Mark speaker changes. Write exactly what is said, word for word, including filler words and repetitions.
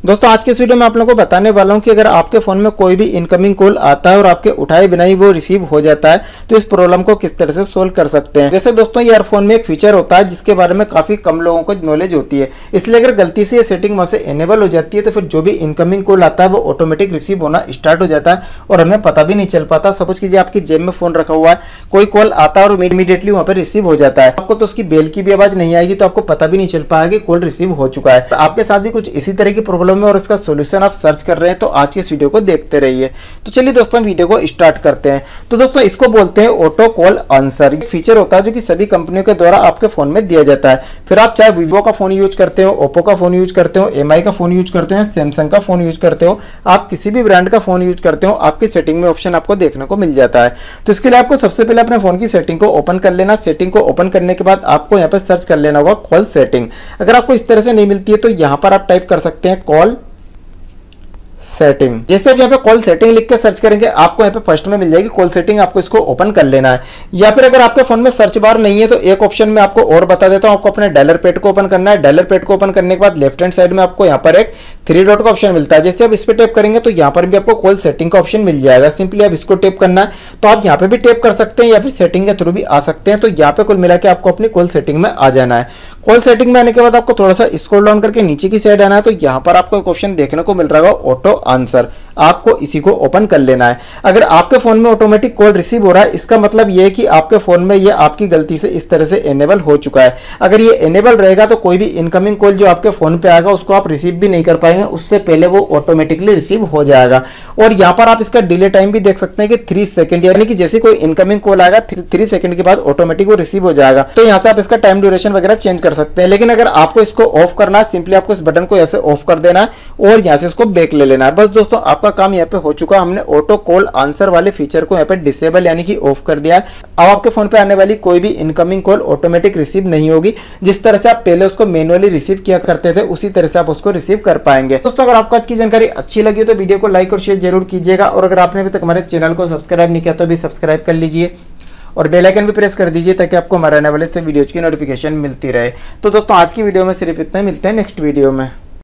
Speaker 1: दोस्तों आज के इस वीडियो में आप लोगों को बताने वाला हूं कि अगर आपके फोन में कोई भी इनकमिंग कॉल आता है और आपके उठाए बिना ही वो रिसीव हो जाता है तो इस प्रॉब्लम को किस तरह से सोल्व कर सकते हैं। वैसे दोस्तों ईयरफोन में एक फीचर होता है जिसके बारे में काफी कम लोगों को नॉलेज होती है, इसलिए अगर गलती से ये सेटिंग वहां से एनेबल हो जाती है तो फिर जो भी इनकमिंग कॉल आता है वो ऑटोमेटिक रिसीव होना स्टार्ट हो जाता है और हमें पता भी नहीं चल पाता। सपोज कीजिए आपकी जेब में फोन रखा हुआ है, कोई कॉल आता है और इमीडिएटली वहां पर रिसीव हो जाता है, आपको तो उसकी बेल की भी आवाज नहीं आएगी तो आपको पता भी नहीं चल पाएगा कि कॉल रिसीव हो चुका है। आपके साथ भी कुछ इसी तरह की प्रॉब्लम है और इसका सोल्यूशन आप सर्च कर रहे हैं तो आज की इस वीडियो को देखते रहिए। तो चलिए दोस्तों वीडियो को स्टार्ट करते हैं। तो दोस्तों इसको बोलते हैं ऑटो कॉल आंसर। ये फीचर होता है जो कि सभी कंपनियों के द्वारा आपके फोन में दिया जाता है। फिर आप चाहे वीवो का फोन यूज करते हो, ओप्पो का फोन यूज करते हो, एम आई का फोन यूज करते हो, सैमसंग का फोन यूज करते हो, आप किसी भी ब्रांड का फोन यूज करते हो, आपकी सेटिंग में ऑप्शन आपको देखने को मिल जाता है। तो इसके लिए आपको सबसे पहले अपने फोन की सेटिंग को ओपन कर लेना। सेटिंग को ओपन करने के बाद आपको यहाँ पर सर्च कर लेना होगा कॉल सेटिंग। अगर आपको इस तरह से नहीं मिलती है तो यहाँ पर आप टाइप कर सकते हैं कॉल सेटिंग। जैसे आप यहाँ पे कॉल सेटिंग लिख के सर्च करेंगे आपको यहाँ पे फर्स्ट में मिल जाएगी कॉल सेटिंग, आपको इसको ओपन कर लेना है। या फिर अगर आपके फोन में सर्च बार नहीं है तो एक ऑप्शन में आपको और बता देता हूँ, आपको अपने डायलर पैड को ओपन करना है। डायलर पैड को ओपन करने के बाद लेफ्ट हैंड साइड में आपको यहाँ पर एक थ्री डॉट का ऑप्शन मिलता है। जैसे आप इस पे टैप करेंगे तो यहाँ पर भी आपको कॉल सेटिंग का ऑप्शन मिल जाएगा। सिंपली आप इसको टैप करना है, तो आप यहाँ पे भी टैप कर सकते हैं या फिर सेटिंग के थ्रू भी आ सकते हैं। तो यहाँ पे कुल मिला के आपको अपनी कॉल सेटिंग में आ जाना है। कॉल सेटिंग में आने के बाद आपको थोड़ा सा स्क्रॉल डाउन करके नीचे की साइड आना है, तो यहाँ पर आपको एक ऑप्शन देखने को मिल रहा होगा ऑटो आंसर। आपको इसी को ओपन कर लेना है। अगर आपके फोन में ऑटोमेटिक कॉल रिसीव हो रहा है इसका मतलब यह है कि आपके फोन में ये आपकी गलती से इस तरह से एनेबल हो चुका है। अगर ये एनेबल रहेगा तो कोई भी इनकमिंग कॉल जो आपके फोन पे आएगा उसको आप रिसीव भी नहीं कर पाएंगे, उससे पहले वो ऑटोमेटिकली रिसीव हो जाएगा। और यहाँ पर आप इसका डिले टाइम भी देख सकते हैं कि थ्री सेकंड, यानी कि जैसे कोई इनकमिंग कॉल आएगा थ्री सेकंड के बाद ऑटोमेटिक वो रिसीव हो जाएगा। तो यहाँ से आप इसका टाइम ड्यूरेशन वगैरह चेंज कर सकते हैं। लेकिन अगर आपको इसको ऑफ करना है सिंपली आपको इस बटन को ऐसे ऑफ कर देना है और यहाँ से इसको बैक ले लेना है। बस दोस्तों आपका काम यहाँ पे हो चुका। हमने ऑटो कॉल आंसर वाले फीचर को यहाँ पे डिसेबल यानी कि ऑफ कर दिया है। अब आपके फोन पे आने वाली कोई भी इनकमिंग कॉल ऑटोमेटिक रिसीव नहीं होगी। जिस तरह से आप पहले उसको मैनुअली रिसीव किया करते थे उसी तरह से आप उसको रिसीव कर पाएंगे। दोस्तों अगर आपको आज की जानकारी अच्छी लगी तो वीडियो को लाइक और शेयर जरूर कीजिएगा और अगर आपने अभी तक हमारे चैनल को सब्सक्राइब नहीं किया तो भी सब्सक्राइब कर लीजिए और बेल आइकन भी प्रेस कर दीजिए ताकि आपको हमारे आने वाले से वीडियोज की नोटिफिकेशन मिलती रहे। तो दोस्तों आज की वीडियो में सिर्फ इतना ही, मिलते हैं नेक्स्ट वीडियो में।